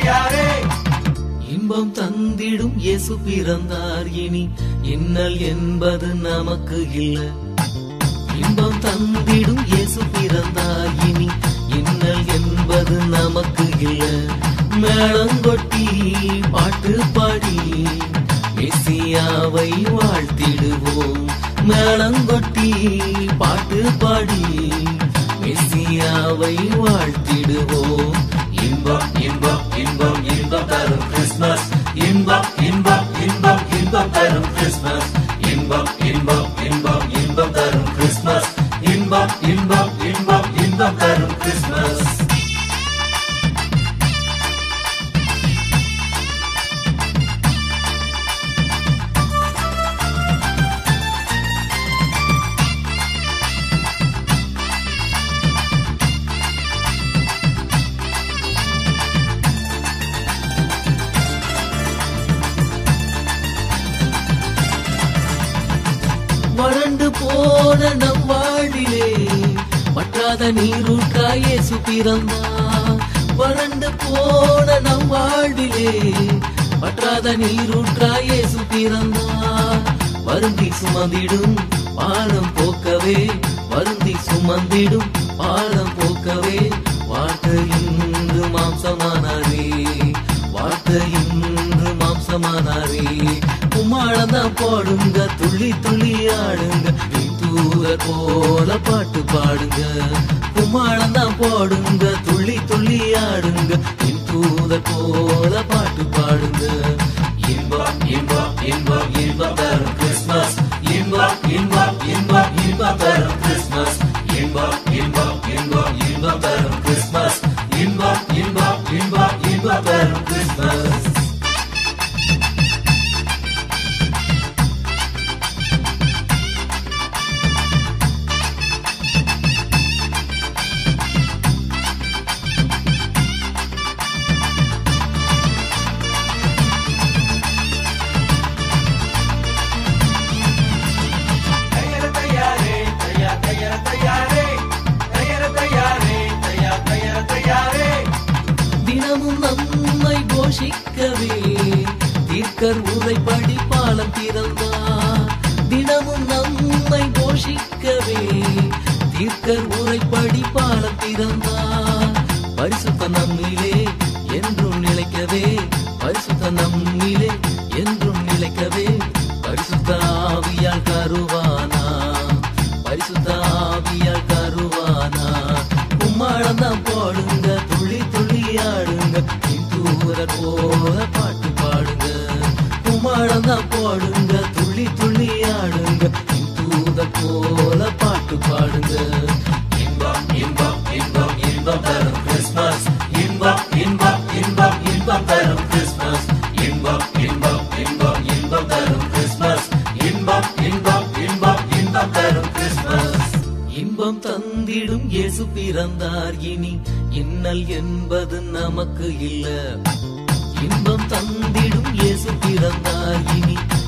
இன்பம் தந்திடும் இயேசு பிறந்தார், இனி இன்னல் என்பது நமக்கு இல்ல. இன்பம் தந்திடும் இயேசு பிறந்தார், இனி இன்னல் என்பது நமக்கு இல்ல. மேளங்கொட்டி பாட்டு பாடி மெசியாவை வாழ்த்திடுவோம். மேளங்கொட்டி பாட்டு பாடி மெசியாவை வாழ்த்திடுவோம். இன்பம் இன்பம் இன்பம் இன்பம் தரும் கிறிஸ்மஸ், இன்பம் இன்பம் இன்பம் இன்பம் தரும் கிறிஸ்மஸ், இன்பம் இன்பம் இன்பம் இன்பம் தரும் கிறிஸ்மஸ், இன்பம் இன்பம் இன்பம் இன்பம் தரும் கிறிஸ்மஸ். வறண்டு போன நம் வாழ்விலே வற்றாத நீரூற்றாய் இயேசு பிறந்தார். வறண்டு போன நம் வாழ்விலே வற்றாத நீரூற்றாய் இயேசு பிறந்தார். வருந்தி சுமந்திடும் பாரம் போக்கவே, வருந்தி சுமந்திடும் பாரம் போக்கவே, வார்த்தை இன்று மாம்சமானாரே, வார்த்தை இன்று மாம்சமானாரே. கும்மாளந்தான் போடுங்க, துள்ளி துள்ளி ஆடுங்க, தூதர் போல பாட்டு பாடுங்க. கும்மாளந்தான் போடுங்க, துள்ளி துள்ளி ஆடுங்க, தூதர் போல பாட்டு பாடுங்க. இன்பம் இன்பம் இன்பம் இன்பம் தரும் கிறிஸ்மஸ், இன்பம் இன்பம் இன்பம் இன்பம் தரும் கிறிஸ்மஸ், இன்பம் இன்பம் இன்பம் இன்பம் தரும் கிறிஸ்மஸ், இன்பம் இன்பம் இன்பம் இன்பம் தரும் கிறிஸ்மஸ். தினமும் நம்மை போஷிக்கவே தீர்க்கர் உரைப்படி பாலம் பிறந்தார். தினமும் நம்மை போஷிக்கவே தீர்க்கர் உரைப்படி பாலம் பிறந்தார். பரிசுத்த நம்மிலே என்றும் நிலைக்கவே, பரிசுத்த நம்மிலே என்றும் நிலைக்கவே, பரிசுத்த ஆவியால் கருவானா, பரிசுத்த ஆவியால் கருவானா. கும்மாளந்தான் போடுங்க, துள்ளி துள்ளி ஆடுங்க, தூதர் போல பாட்டு பாடுங்க. கும்மாளந்தான் போடுங்க, துள்ளி துள்ளி ஆடுங்க, தூதர் போல பாட்டு பாடுங்க. இன்பம் இன்பம் இன்பம் இன்பம் தரும் கிறிஸ்மஸ், இன்பம் இன்பம் இன்பம் இன்பம் தரும் கிறிஸ்மஸ், இன்பம் இன்பம் இன்பம் இன்பம் தரும் கிறிஸ்மஸ், இன்பம் இன்பம் இன்பம் இன்பம் தரும் கிறிஸ்மஸ். இன்பம் தந்திடும் இயேசு பிறந்தார், இனி இன்னல் என்பது நமக்கு இல்ல. இன்பம் தந்திடும் இயேசு பிறந்தார், இனி